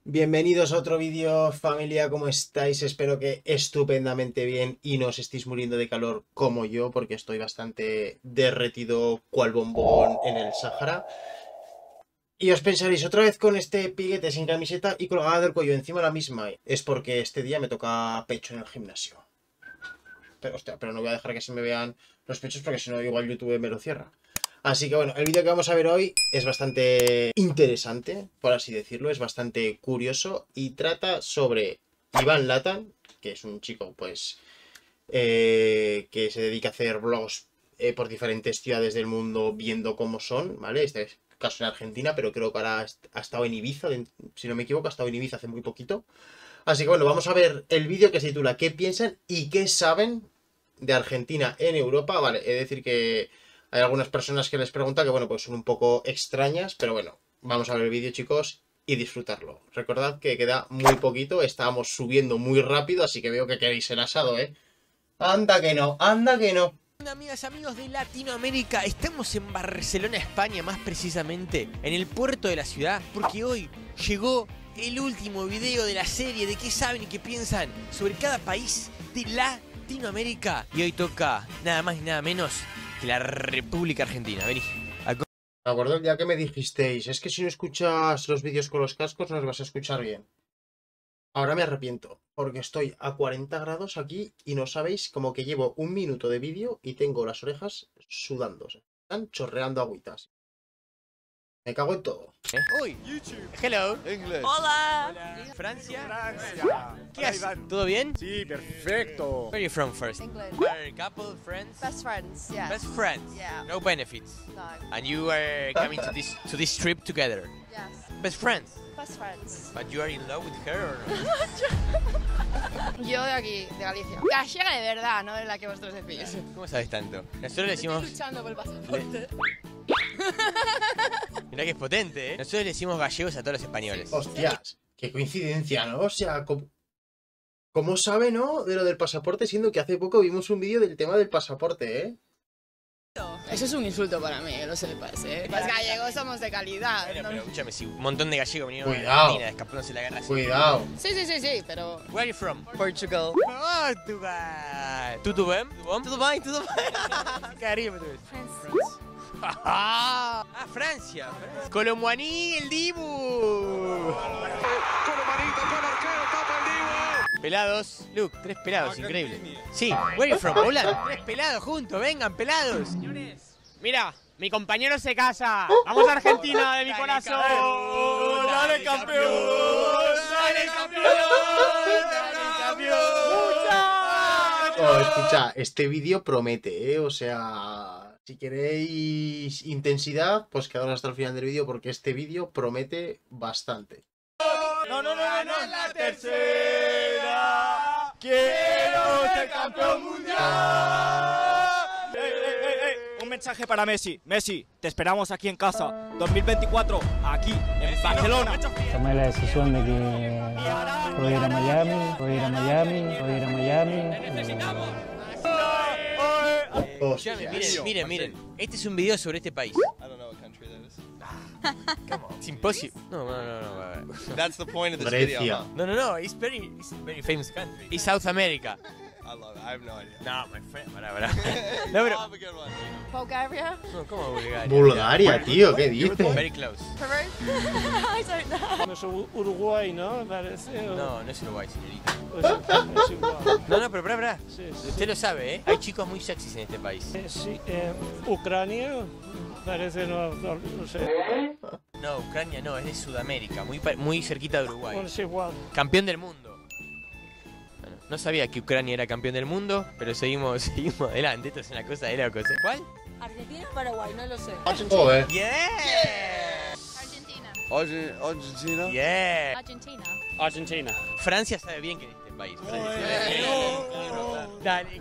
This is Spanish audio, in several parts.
Bienvenidos a otro vídeo, familia, ¿cómo estáis? Espero que estupendamente bien y no os estéis muriendo de calor como yo, porque estoy bastante derretido cual bombón en el Sáhara. Y os pensaréis, otra vez con este piguete sin camiseta y colgada del cuello encima de la misma. Es porque este día me toca pecho en el gimnasio. Pero, hostia, pero no voy a dejar que se me vean los pechos porque si no igual YouTube me lo cierra. Así que bueno, el vídeo que vamos a ver hoy es bastante interesante, por así decirlo, es bastante curioso y trata sobre Iván Latan, que es un chico pues que se dedica a hacer vlogs por diferentes ciudades del mundo viendo cómo son, ¿vale? Este es caso en Argentina, pero creo que ahora ha estado en Ibiza, si no me equivoco, ha estado en Ibiza hace muy poquito. Así que bueno, vamos a ver el vídeo que se titula ¿Qué piensan y qué saben de Argentina en Europa? Vale, es decir que hay algunas personas que les preguntan que bueno, pues son un poco extrañas, pero bueno, vamos a ver el vídeo, chicos, y disfrutarlo. Recordad que queda muy poquito, estábamos subiendo muy rápido, así que veo que queréis el asado, ¿eh? Anda que no, anda que no. Amigas, amigos de Latinoamérica, estamos en Barcelona, España, más precisamente en el puerto de la ciudad, porque hoy llegó el último video de la serie de qué saben y qué piensan sobre cada país de Latinoamérica. Y hoy toca nada más y nada menos que la República Argentina. Vení. Me acuerdo el día que me dijisteis, es que si no escuchas los vídeos con los cascos no los vas a escuchar bien. Ahora me arrepiento, porque estoy a 40 grados aquí y no sabéis, como que llevo un minuto de vídeo y tengo las orejas sudando. Están chorreando agüitas. Me cago en todo. Hoy, hello. Inglés. Hola. Hola. Francia. Francia. ¿Qué haces? ¿Todo bien? Sí, perfecto. Where are you from first? England. We're a couple, friends? Best friends, yeah. Best friends? Yeah. No benefits? No. And you are coming to this trip together? Yes. Best friends? Best friends. But you are in love with her or no? Yo de aquí, de Galicia. Gallega de verdad, no de la que vosotros decís. ¿Cómo sabes tanto? Nosotros le decimos... Estoy luchando por el pasaporte. Mirá que es potente, ¿eh? Nosotros le decimos gallegos a todos los españoles. Hostias, qué coincidencia, ¿no? O sea, ¿cómo sabe, no? De lo del pasaporte, siendo que hace poco vimos un vídeo del tema del pasaporte, ¿eh? Eso es un insulto para mí, que lo sepas, ¿eh? Los gallegos somos de calidad. Bueno, ¿no? pero escúchame, si un montón de gallegos vinieron a Cuidado. Argentina escapándose de la guerra. Cuidado. Sí, pero... Where are you from? Portugal. Portugal. Tudo bem? Tudo bom? Tudo bem, tudo bem. Carinho, português. Ah, Francia. Colomboaní, el Dibu. Pelados. Look, 3 pelados, increíble. Sí, where are you from? Holland. 3 pelados juntos, vengan, pelados. Mira, mi compañero se casa. Vamos a Argentina de mi corazón. Dale campeón. Dale campeón. Dale campeón. Oh, escucha, este vídeo promete, ¿eh? O sea, si queréis intensidad, pues quedaos hasta el final del vídeo porque este vídeo promete bastante. No, la tercera. Quiero ser campeón mundial. Un mensaje para Messi. Messi, te esperamos aquí en casa. 2024, aquí en Barcelona. Tomé la decisión de que voy a ir a Miami, voy a ir a Miami, voy a ir a Miami. Hostias. Miren. Este es un video sobre este país. It's impossible. No. That's the point of this Grecia. No. It's very famous country. It's South America. I love it. I have no idea. No, my friend. Pará. No, pero. Have a good one. Bulgaria? No, ¿cómo Bulgaria? Bulgaria, tío, ¿qué dices? Very close. Peru? I don't know. No es Uruguay, ¿no? Parece. No es Uruguay, señorita. Es igual. No, pero pará. Sí. Usted lo sabe, ¿eh? Hay chicos muy sexys en este país. Sí, Ucrania, parece, no sé. No, Ucrania no, es de Sudamérica, muy cerquita de Uruguay. Bueno, es igual. Campeón del mundo. Bueno, no sabía que Ucrania era campeón del mundo, pero seguimos adelante. Esto es una cosa de locos, ¿eh? ¿Cuál? Argentina o Paraguay, no lo sé. Joder. Yeah. Argentina. Argentina. Yeah. Argentina. Argentina. Francia sabe bien que en este país. Dale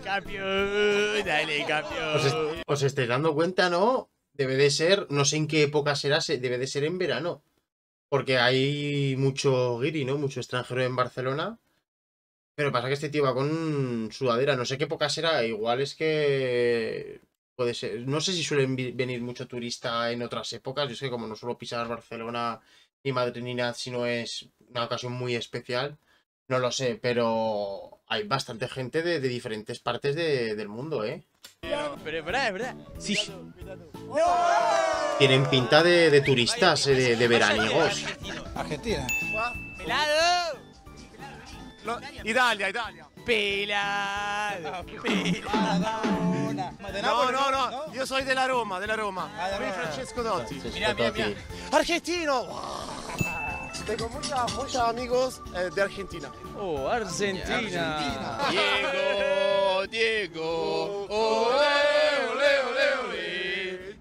campeón. Os estáis dando cuenta, ¿no? Debe de ser, no sé en qué época será, debe de ser en verano. Porque hay mucho guiri, ¿no? Mucho extranjero en Barcelona. Pero pasa que este tío va con sudadera. No sé qué época será. Igual es que... Puede ser. No sé si suelen venir mucho turista en otras épocas. Yo es que como no suelo pisar Barcelona ni madrinidad si no es una ocasión muy especial. No lo sé, pero hay bastante gente de diferentes partes del mundo, ¿eh? Pero es verdad. Sí. Tienen pinta de turistas, de veraniegos. Argentina. ¡Pelado! Italia. ¡Pelado! No, yo soy de la Roma. Soy Francesco Dotti. Mira. Argentino. Tengo muchos amigos de Argentina. ¡Oh, Argentina! Diego. Ole.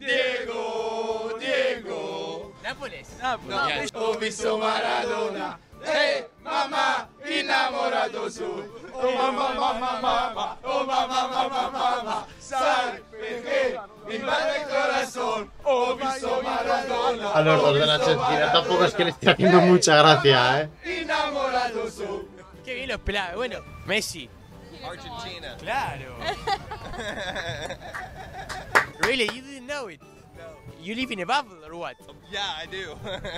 Diego. Nápoles. Ho visto Maradona. Hey, mamá, innamorato soy. Oh mamá, sai perché mi batte el corazón. Ho visto Maradona. A los dos de la Argentina tampoco es que le esté haciendo mucha gracia, ¿eh? Innamorato soy. ¡Qué bien los pelados! Bueno, Messi. Argentina. Claro. Really? You didn't know it? You live in a bubble or what? Yeah, I do.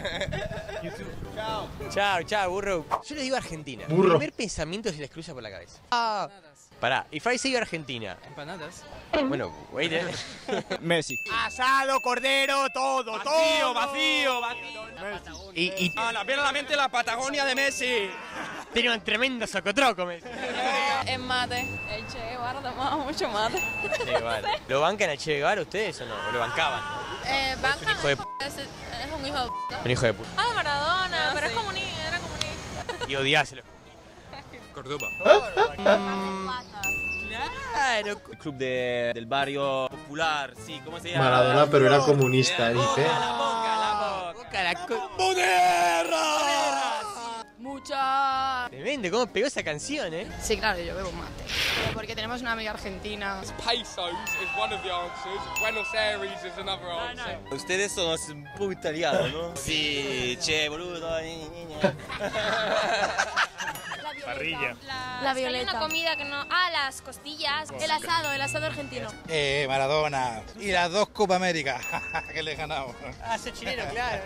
Chao, burro. Yo les digo Argentina. Burro. El primer pensamiento se les cruza por la cabeza. Pará, if I say Argentina. Empanadas. Bueno, wait, Messi. Asado, cordero, todo. Vacío. Y Viene a la mente la Patagonia de Messi. tiene un tremendo socotroco, Messi. En mate. El Che Guevara tomaba mucho mate. Che Guevara. ¿Lo bancan a Che Guevara ustedes o no? ¿O lo bancaban? Banca hijo de es un hijo de p***. Un hijo de puta. Ah, Maradona, pero es comunista, era comunista. Y odiáselo. Córdoba. Claro. El club del barrio popular, sí, ¿cómo se llama? Maradona, pero era comunista, dice. Mucha. Tremendo, cómo pegó esa canción, ¿eh? Sí, claro, yo bebo mate. Porque tenemos una amiga argentina. Pesos is one of the answers. Buenos Aires is another answer. Ustedes son un poco italianos, ¿no? Sí, che, boludo. Parrilla. La violeta. Hay una comida que no... Ah, las costillas. El asado argentino. Maradona. Y las 2 Copa América. Que le ganamos. Ah, soy chileno, claro.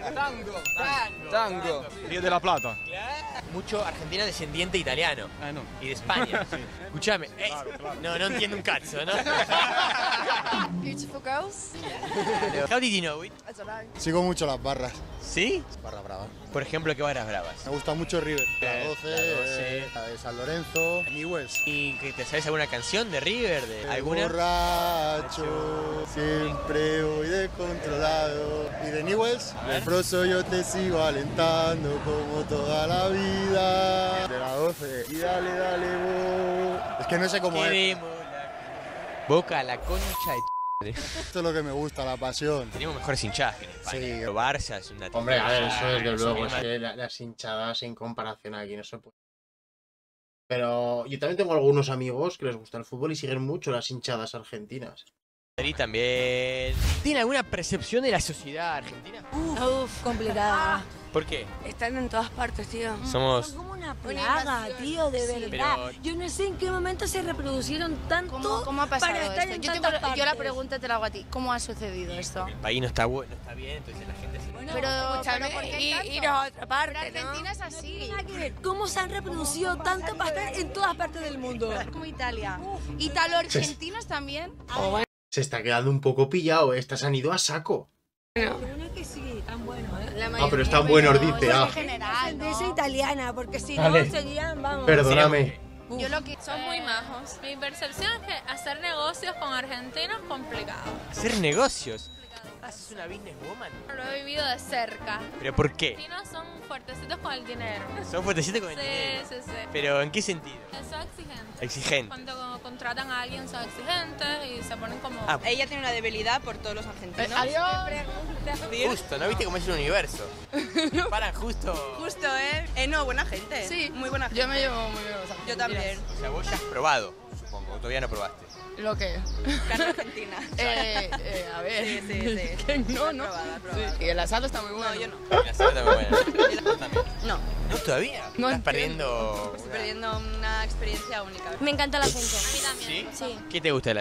Tango. Río de la Plata. Mucho argentino descendiente italiano. Ah, no. Y de España. Escuchame. No entiendo un cazzo, ¿no? Beautiful girls. How did you know it? Sigo mucho las barras. ¿Sí? Barra brava. Por ejemplo, ¿qué barras bravas? Me gusta mucho River. La 12, La 12. la de San Lorenzo, Newell's. ¿Y que te sabes alguna canción de River? ¿De alguna? Borracho, siempre voy descontrolado. Y de Newell's, Leproso yo te sigo alentando como toda la vida. De la 12, y dale vos. Es que no sé cómo es. Queremos la Boca, la concha de Esto es lo que me gusta, la pasión. Tenemos mejores hinchadas que en España. Sí. Pero Barça es una... Hombre, a ver, eso desde luego, misma- es que las hinchadas en comparación aquí no se puede. Pero yo también tengo algunos amigos que les gusta el fútbol y siguen mucho las hinchadas argentinas. Madrid también. ¿Tiene alguna percepción de la sociedad argentina? Uf, complicada. ¿Por qué? Están en todas partes, tío. Somos... Son como una plaga, tío, de verdad. pero- Yo no sé en qué momento se reproducieron tanto ¿Cómo ha pasado para estar esto? en Yo, tantas yo la partes. pregunta te la hago a ti. ¿Cómo ha sucedido esto? El país no está bueno, no está bien, entonces la gente se... Bueno, Pero, escúchame, ¿por qué y tanto? ir a otra parte, Pero Argentina es ¿no? así. No tiene nada que ver. ¿Cómo se han reproducido tanto para estar en todas partes del mundo? Como Italia. ¿Italo-argentinos también? Se está quedando un poco pillado, estas han ido a saco. Pero no es que sí, tan bueno, ¿eh? Ah, pero están buenos, dice. Ah, En general, De esa ¿no? italiana, porque si Vale. no serían, vamos. perdóname. Yo lo que... Son muy majos. Mi percepción es que hacer negocios con argentinos es complicado. Hacer negocios. ¿Haces una businesswoman? Lo he vivido de cerca. ¿Pero por Los qué? argentinos son fuertecitos con el dinero. Son fuertecitos con el Sí, dinero. sí, sí. ¿Pero en qué sentido? Son exigentes. Exigente. Cuando contratan a alguien son exigentes y se ponen como... Ah, Ella tiene una debilidad por todos los argentinos. justo, ¿no viste cómo es el universo? Paran justo... Justo, ¿eh? No, buena gente. Sí, muy buena gente. Yo me llevo muy bien. O sea, Yo también. O sea, vos ya has probado, supongo, o todavía no probaste. ¿Lo que? Carne argentina. A ver. Sí. Que no, ¿no? Probada. Sí, y el asado está muy bueno. No, yo no. La cerveza muy buena. ¿Vos también? No, ¿No todavía? No Estás entiendo. perdiendo... estoy perdiendo una experiencia única. Me encanta el acento. ¿Sí? Sí. ¿Qué te gusta del acento?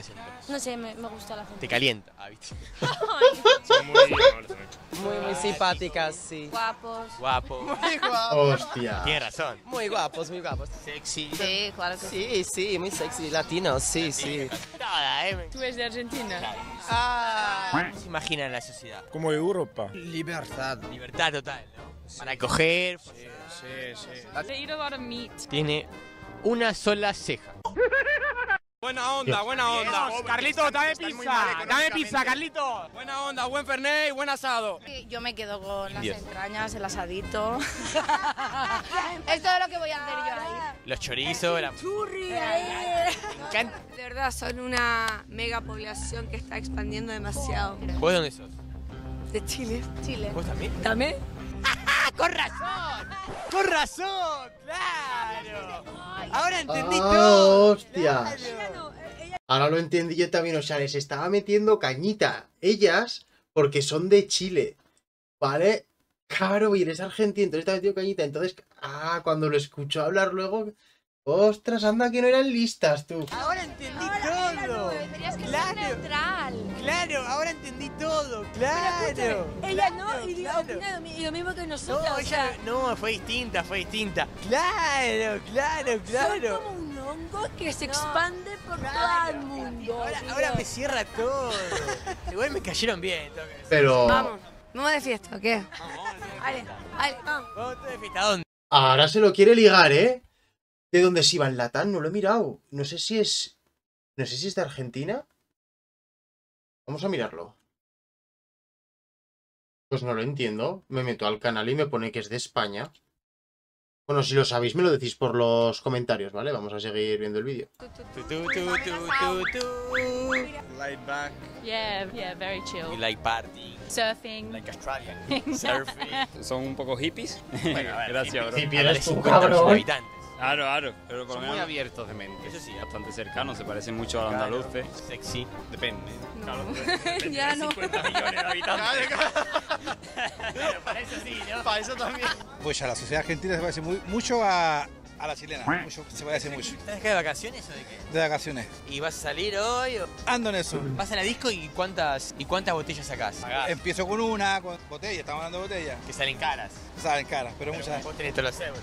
No sé, me gusta la gente. Te calienta. Ah, ¿viste? Son Muy simpáticas, sí. Guapos. Guapo. Muy guapos. Hostia. Tienes razón. Muy guapos, muy guapos. Sexy. Sí, claro que sí. Sí, sí, muy sexy. Latinos, sí, sí. Toda, ¿eh? ¿Tú eres de Argentina? ¿Cómo se imagina en la sociedad? Como Europa. Libertad. Libertad total, ¿no? Para coger. They eat a lot of meat. Tiene una sola ceja. Buena onda, buena onda. Carlitos, dame pizza, Carlitos. Buena onda, buen fernet y buen asado. Yo me quedo con las Dios. entrañas, el asadito. Es todo lo que voy a hacer yo ahí. Los chorizos, la... ¡Churri! De verdad, son una mega población que está expandiendo demasiado. ¿Vos de dónde sos? De Chile. Chile. ¿Vos también? ¿También? ¡Ah, con razón! ¡Con razón! ¡Claro! Ahora entendí Ah, todo. hostias. Claro. Ahora lo entendí yo también, o sea, les estaba metiendo cañita. Ellas, porque son de Chile, ¿vale? Claro, y eres argentino, entonces te ha metido cañita. Entonces, cuando lo escuchó hablar luego... ¡Ostras, anda que no eran listas, tú! Ahora entendí todo. Tendrías que ser Claro. neutral. Claro, ahora entendí todo. Claro. Ella no, y opina lo mismo que nosotros. No, o sea, ella no, fue distinta, fue distinta. Claro, claro, son claro. como un hongo que se expande por todo el mundo. Ahora me cierra todo. Igual me cayeron bien. tengo que decir. Pero... ¿Vamos de fiesta o qué? Vale, vamos. ¿Vos te de fiesta dónde? Ahora se lo quiere ligar, ¿eh? ¿De dónde es Iván Latán? No lo he mirado. No sé si es... No sé si es de Argentina. Vamos a mirarlo. Pues no lo entiendo. Me meto al canal y me pone que es de España. Bueno, si lo sabéis me lo decís por los comentarios, ¿vale? Vamos a seguir viendo el vídeo. Laid back. Yeah, very chill. You like partying, Surfing. like Australia, surfing. Son un poco hippies. Bueno, a ver, Gracias, bro. hippie ahora eres de tú, 50 cabrón. habitantes. Claro, pero por lo Son muy menos abiertos de mente. Eso sí, bastante cercanos, se parecen mucho a los andaluces. sexy. Depende. Ya no. 50 millones de habitantes. Pero para eso sí, ¿no? Para eso también. Pues a la sociedad argentina se parece mucho a la chilena. Se parece mucho. ¿Estás acá de vacaciones o de qué? De vacaciones. ¿Y vas a salir hoy? O... Ando en eso. ¿Vas a la disco y cuántas botellas sacás? Empiezo con una, con botella, estamos hablando de botella. Que salen caras. Saben caras, pero muchas. Vos tenés todos los euros.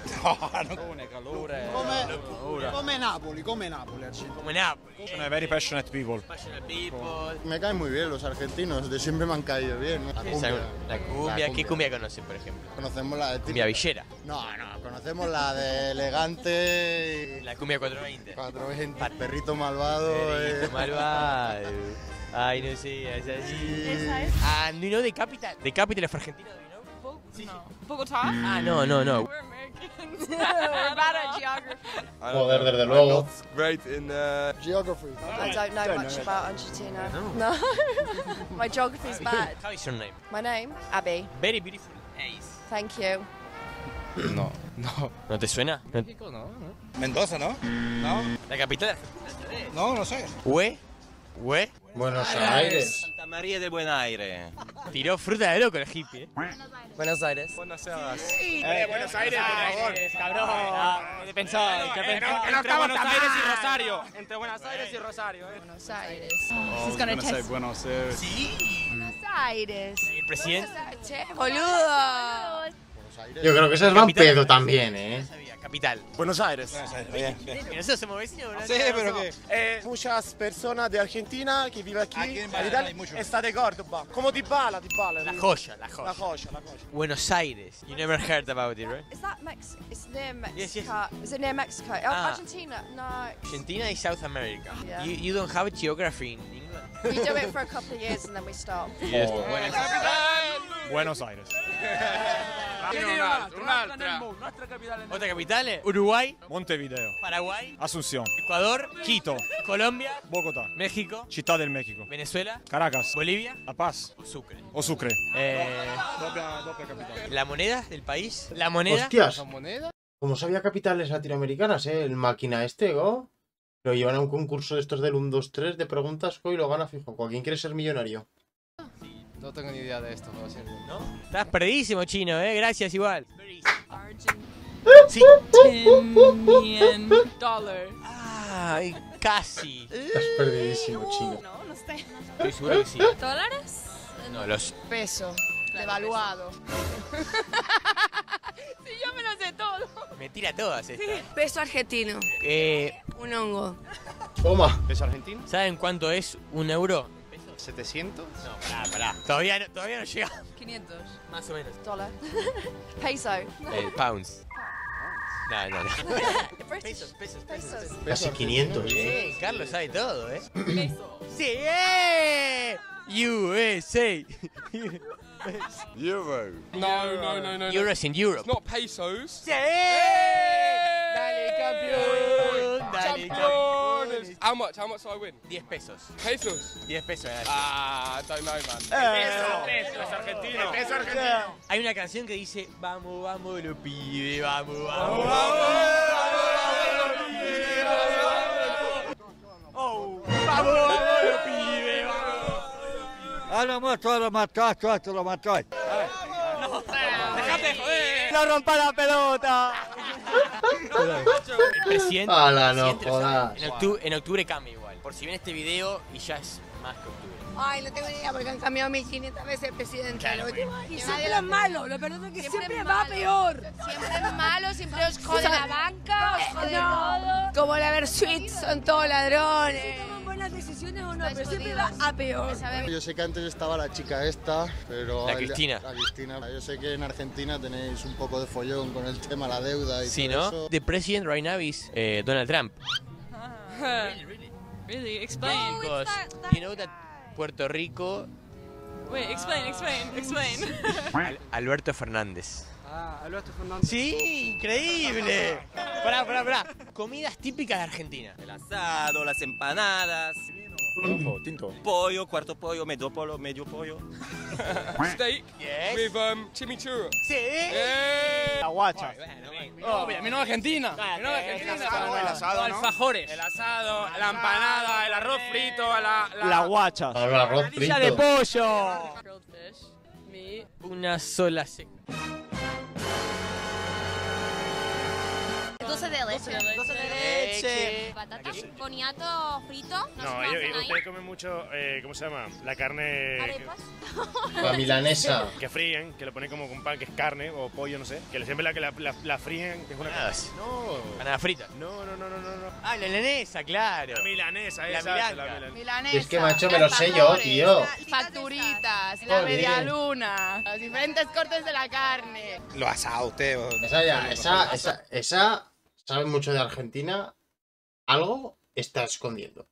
Come Napoli, come Napoli. Como en Apple. Sono very passionate people. Passionate people. Me caen muy bien los argentinos, de siempre me han caído bien. La cumbia. La cumbia. ¿Qué cumbia conocen, por ejemplo? Conocemos la de... Cumbia villera. No, conocemos la de Elegante... La cumbia 420. 420, Perrito Malvado... Perrito malvado. Ay, no sé, es así. Esa es. And you know the capital? The capital of Argentina, do you know? Bogotá. Ah, no. We're Americans. We're bad at geography. Joder, desde luego. Great in Geography. I don't know much about Argentina. No. My geography's bad. How is your name? My name? Abby. Very beautiful. Ace. Thank you. No. ¿No te suena? Mendoza, ¿no? No, La capital de Argentina. no sé. ¿Hue? Buenos Aires. Santa María del Buen Aire. Tiró fruta de loco el hippie, Buenos Aires. Buenos Aires. Buenos Aires, por favor. Cabrón. ¿Qué pensó? Entre Buenos Aires y Rosario. Entre Buenos Aires y Rosario. Buenos Aires. She's gonna test. Buenos Aires. Sí. Buenos Aires. El presidente. Che, boludo. Yo creo que esas van pedo también, ¿eh? Capital. Buenos Aires. Bien. Y nosotros somos vecinos, ¿verdad? Sí, pero que... Muchas personas de Argentina que viven aquí, Aquí en Madrid hay muchos. está de Córdoba. Como Dybala. La joya. La joya. Buenos Aires. You never heard about it, right? Is that Mexico? It's near Mexico. Yes, yes. Is it near Mexico? Oh, Argentina? No. Argentina is South America. Yeah. You don't have geography in England. We do it for a couple of years and then we stop. Yes. Buenos Aires. ¿Otra capital? Uruguay, Montevideo. Paraguay, Asunción. Ecuador, Quito. Colombia, Bogotá. México, Città del México. Venezuela, Caracas. Bolivia La Paz. o Sucre. O Sucre. Doppia capital. ¿La moneda del país? ¿La moneda? Hostias. Como sabía capitales latinoamericanas, ¿eh? El máquina este, ¿no? Lo llevan a un concurso de estos del 1, 2, 3 de preguntas y lo gana fijo. ¿Quién quiere ser millonario? No tengo ni idea de esto, no siento. ¿No? Estás perdidísimo, chino, Gracias, igual. Sí. $10 million. Ay, Casi. Estás perdidísimo, chino. No, no sé. Estoy seguro que sí. ¿Dólares? No, los... Peso. Devaluado. Sí, yo me lo sé todo. Me tira todas estas. Peso argentino. Un hongo. Toma. ¿Peso argentino? ¿Saben cuánto es un euro? ¿700? No, pará. Todavía no llega. 500. Más o menos. Dólar. Peso. Pounds. No. Pesos. Casi 500, Sí, Carlos sabe todo, Peso. Sí, USA. Euro. No. Euros in Europe. It's not pesos. Sí. Dale, campeón. Dale, campeón. How much do I win? 10 pesos. Pesos? 10 pesos. Don't know, man. Peso argentino. Peso argentino. Hay una canción que dice, vamos, lo pide, vamos. Vamos, lo pide, vamos. Lo mató. ¡Dejate de joder! ¡No rompa la pelota! El presidente, ¡Hala, el no presidente lo sabe. jodas! En octubre cambia igual. Por si ven este video y ya es más que octubre. Ay, no tengo ni idea porque han cambiado 1500 veces el presidente. Claro, Y siempre es malo, lo verdad es que siempre va peor. Siempre es malo, siempre os jode la banca, os jode todo. Como la Versuit, son todos ladrones. Toman buenas decisiones o no, pero siempre va a peor. Yo sé que antes estaba la chica esta, pero... La Cristina. La Cristina. Yo sé que en Argentina tenéis un poco de follón con el tema de la deuda y Sí, todo ¿no? eso. The president right now is Donald Trump. Really? Explain. Because you know that Puerto Rico... Wait, explain. Alberto Fernández. Alberto Fernández. Sí, increíble. Pará. Comidas típicas de Argentina. El asado, las empanadas. Tinto. Pollo, cuarto pollo, medio pollo. Steak Yes. with chimichurri. Sí. La guacha. Vino de Argentina. El asado, ¿no? Alfajores. El asado, la empanada, el arroz frito, La guacha. Ahora arroz frito. de pollo. Grilled fish. Meat. Una sola seca. Dulce de leche. Patatas, boniato frito. No, ustedes comen mucho, ¿cómo se llama? La carne Arepas. La milanesa. que fríen, que lo ponen como con pan, que es carne o pollo, no sé. Que siempre la fríen, que es una Empanadas. No. Panada frita. No. Ah, la milanesa, claro. La milanesa, La esa. milanga. Milanesa. Es que, macho, me lo sé yo, tío. Facturitas, la Joder. media luna, los diferentes cortes de la carne. Lo asado, usted. Esa sabe mucho de Argentina. Algo está escondiendo.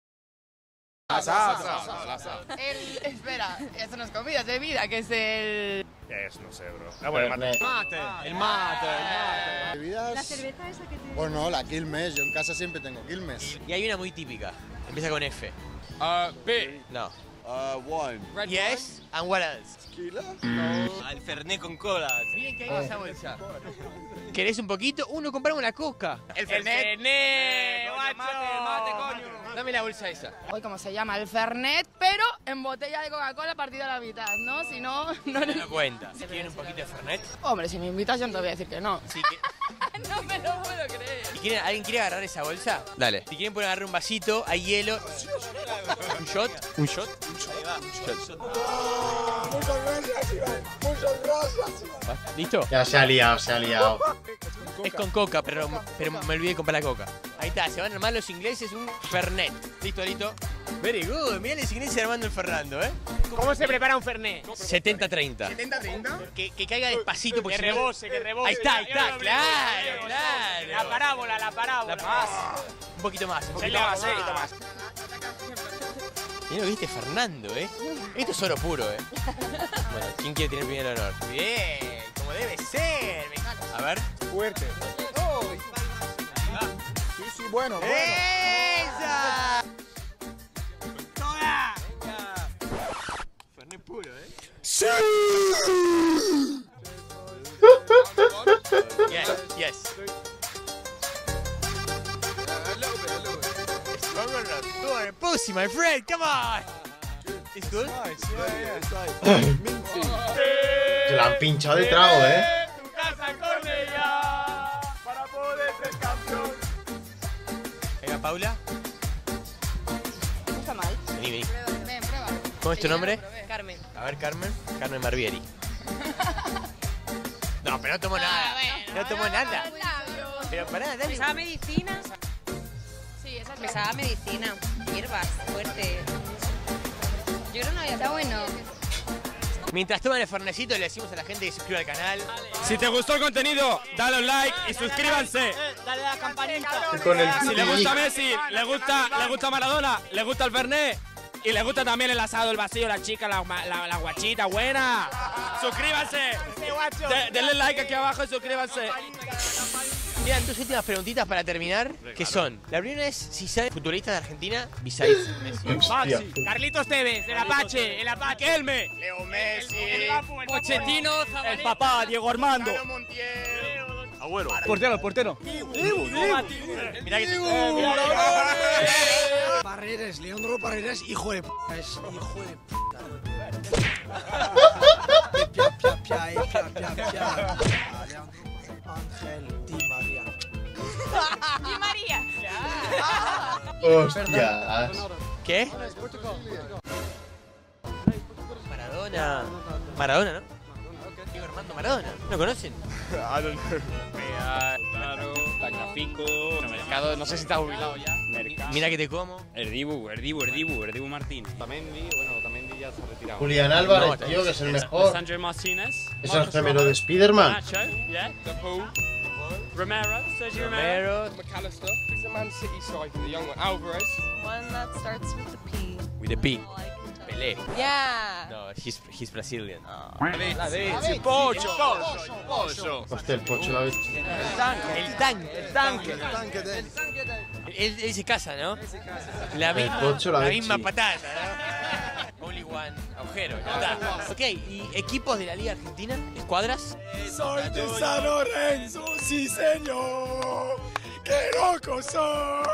Espera, eso no es comida, es bebida, que es el... No sé, bro. Ah, bueno, Fernet. El mate. Bebidas... cerveza esa que te... Bueno, la Quilmes. Yo en casa siempre tengo Quilmes. Y hay una muy típica. Empieza con F. Beer. No. Wine. Red Yes, and what else? ¿Tequila? Al Fernet con colas. Miren que hay en esa bolsa. ¿Querés un poquito? Compramos la coca. El Fernet, mate, coño. Dame la bolsa esa. Hoy como se llama, el Fernet, pero en botella de Coca-Cola partida a la mitad, ¿no? Si no, no... No cuenta. Si quieren un poquito de Fernet. Hombre, si me invitas yo no te voy a decir que no. Sí que... No me lo puedo creer. ¿Alguien quiere agarrar esa bolsa? Dale. Si quieren poder agarrar un vasito, hay hielo. ¿Un shot? ¿Un shot? ¿Listo? Ya se ha liado. Es con coca, pero me olvidé de comprar la coca. Ahí está, se van a armar los ingleses un Fernet. Listo. Very good. Mirá los ingleses armando el Fernando, ¿eh? ¿Cómo se prepara un Fernet? 70-30. ¿70-30? Que caiga despacito. Porque Que si no- rebose. Ahí está, claro. La parábola. Un poquito más. más. Mirá lo que viste Fernando, ¿eh? Esto es oro puro, ¿eh? Bueno, ¿quién quiere tener primero el honor? Bien, como debe ser. Me encanta. A ver. Fuerte. Sí, bueno. ¡Esa! ¡Toda! Fernet puro, ¿eh? ¡Sí! Yes. Good pussy, my friend, come on. It's good. Se la han pinchado de trago, ¿eh? Tu casa con ella para poder ser campeón. Venga, Paula. Vení, vení. Ven, prueba. ¿Cómo es tu nombre? Carmen. A ver, Carmen. Carmen Barbieri. No, pero no tomo nada. No tomo nada. Pero pará, dale. ¿Pesaba medicina? Sí, esa es Pesaba medicina. Hierbas, fuerte. Yo creo que no había... Está bueno. Mientras toman el fernecito, le decimos a la gente que se suscriba al canal. Si te gustó el contenido, dale un like y suscríbanse. Dale a la campanita. Con el Si le gusta Messi, le gusta Maradona, le gusta el Fernet y le gusta también el asado, el vacío, la chica, la guachita buena. Suscríbanse. Denle like aquí abajo y suscríbanse. Bien, dos últimas preguntitas para terminar, que son, la primera es si saben futbolistas de Argentina, besides Messi. Maxi, Carlitos Tevez, el Apache, Kelme, Leo Messi, Pochettino, el papá, Diego Armando. Agüero. Portero. Mirá que Paredes, Leandro Paredes, hijo de p***. Es hijo de p***. Ángel Di María. Di María. Hostias. ¿Qué? Maradona, ¿no? Diego Armando Maradona. ¿No conocen? Tagliafico, Mercado, no sé si está jubilado ya. Mira que te como. Erdibu Martínez. Otamendi ya se ha retirado. Julián Álvarez, tío, que es el mejor. Sandro Martínez. Es el gemelo de Spiderman. Nacho, yeah. Romero, Sergio Romero. McAllister. It's a Man City side for the young one. Alvarez. One that starts with a P. With the P. Pelé. Yeah. No, he's Brazilian. El Pocho. Hostia, el Pocho la vez. El tanque. Él se casa, ¿no? La misma patata, ¿no? Only one agujero, ya está. Ok, ¿y equipos de la Liga Argentina? ¿Escuadras? Soy de San Lorenzo, sí señor. ¡Qué loco soy!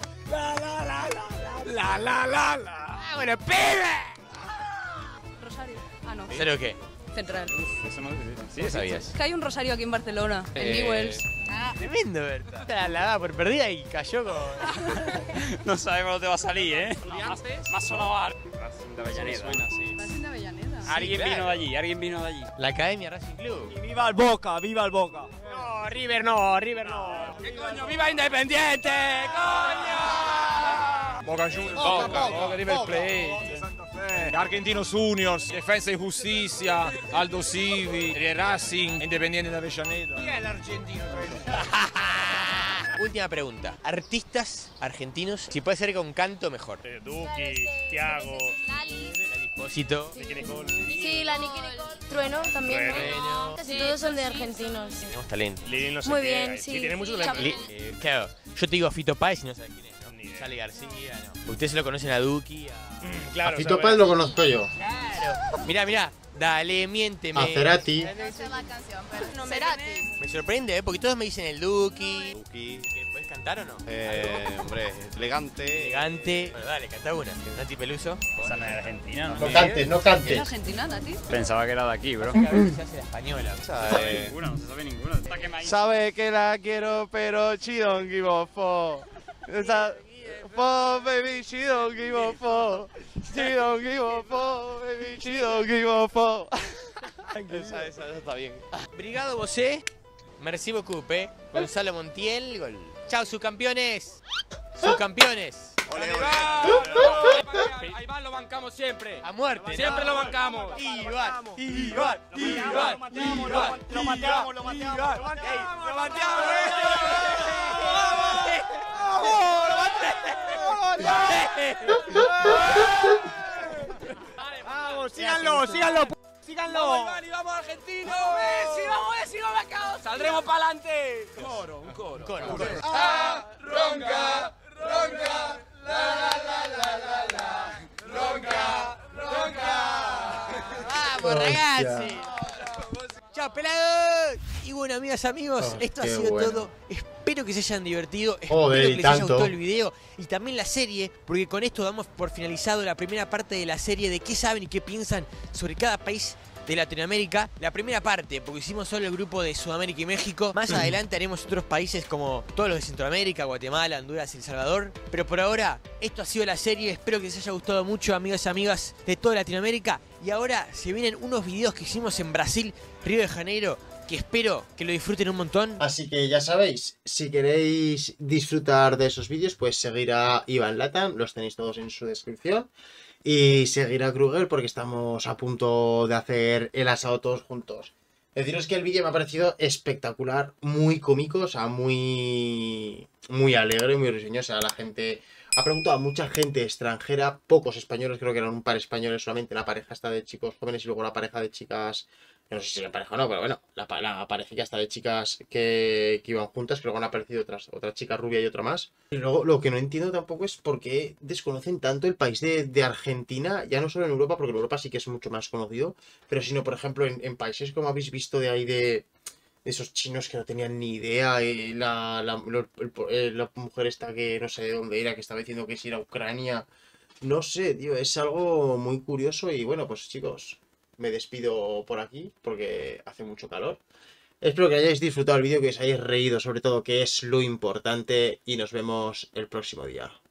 La. ¡Ah, bueno, pibe! Rosario. Ah, no. ¿Pero qué? Central. Eso no Sí, sabías. Que hay un Rosario aquí en Barcelona, en Newells. Tremendo, Berta. La daba por perdida y cayó con... No sabemos dónde va a salir, ¿eh? Más sonado de Avellaneda. Racing de Avellaneda. Alguien vino de allí. La Academia Racing Club. Y viva el Boca. No, River no. ¿Qué coño? ¡Viva Independiente! ¡Coño! Boca Juniors. Boca River Plate. Argentinos Juniors, Defensa y Justicia, Aldo Civi, Racing, Independiente de Avellaneda. ¿Qué es el argentino? Última pregunta. Artistas argentinos, si puede ser con canto, mejor. Duki, Thiago, Pósito. Sí, la Nicki Nicole. Trueno también. Trueno. Casi todos son de argentinos. Tenemos talento. Lili no sé Muy qué, bien, sí. tiene mucho talento. Claro, yo te digo Fito Páez y no sabes quién es, ¿no? Charly García, no. Ustedes se lo conocen a Duki, Claro, A Fito Páez lo conozco yo. Claro. Mirá, dale, miénteme. A Cerati. Esa es la canción, pero no Cerati. Me sorprende, porque todos me dicen el Duki. ¿Puedes cantar o no? Hombre, elegante. Elegante. Bueno, dale, canta una. Nati Peluso. Esa no es argentina, ¿no? No cantes, no ¿Es cantes. argentina, Nati? Pensaba que era de aquí, bro. A veces se hace la española. No se sabe ninguna. Sabe que la quiero, pero she don't give a fuck. Baby, she don't give a fuck. She don't give a fuck, baby, she don't give a fuck. Esa está bien. Brigado Bosé. Merci beaucoup, Gonzalo Montiel, gol. Chao, subcampeones. Subcampeones. Ahí va, lo bancamos siempre. A muerte. Siempre lo bancamos. Igual. Lo mateamos. Vamos, síganlo. Síganlo. Vamos, Argentina. Vamos, Messi, vamos. Saldremos para adelante. Un coro. Ronca. Vamos, ragazzi. Chao, pelados. Y bueno, amigas, amigos, esto ha sido todo. Espero que se hayan divertido. Joder, espero que y les haya tanto. gustado el video y también la serie, porque con esto damos por finalizado la primera parte de la serie de qué saben y qué piensan sobre cada país de de Latinoamérica. La primera parte, porque hicimos solo el grupo de Sudamérica y México. Más adelante haremos otros países como todos los de Centroamérica, Guatemala, Honduras y El Salvador. Pero por ahora, esto ha sido la serie. Espero que les haya gustado mucho, amigos y amigas de toda Latinoamérica. Y ahora se vienen unos videos que hicimos en Brasil, Río de Janeiro, que espero que lo disfruten un montón. Así que ya sabéis, si queréis disfrutar de esos vídeos, pues seguir a Iván Latam, los tenéis todos en su descripción. Y seguir a Kruger porque estamos a punto de hacer el asado todos juntos. Deciros que el vídeo me ha parecido espectacular, muy cómico, o sea, muy alegre, muy risueño. O sea, la gente ha preguntado a mucha gente extranjera, pocos españoles, creo que eran un par españoles solamente, la pareja está de chicos jóvenes y luego la pareja de chicas... No sé si la pareja o no, pero bueno, la pareja está de chicas que iban juntas, que luego han aparecido otra chica rubia y otra más. Y luego lo que no entiendo tampoco es por qué desconocen tanto el país de Argentina, ya no solo en Europa, porque en Europa sí que es mucho más conocido, pero sino, por ejemplo, en países como habéis visto de ahí de esos chinos que no tenían ni idea, la mujer esta que no sé de dónde era, que estaba diciendo que si era Ucrania. No sé, tío, es algo muy curioso y bueno, pues chicos... Me despido por aquí porque hace mucho calor. Espero que hayáis disfrutado el vídeo, que os hayáis reído sobre todo, que es lo importante, y nos vemos el próximo día.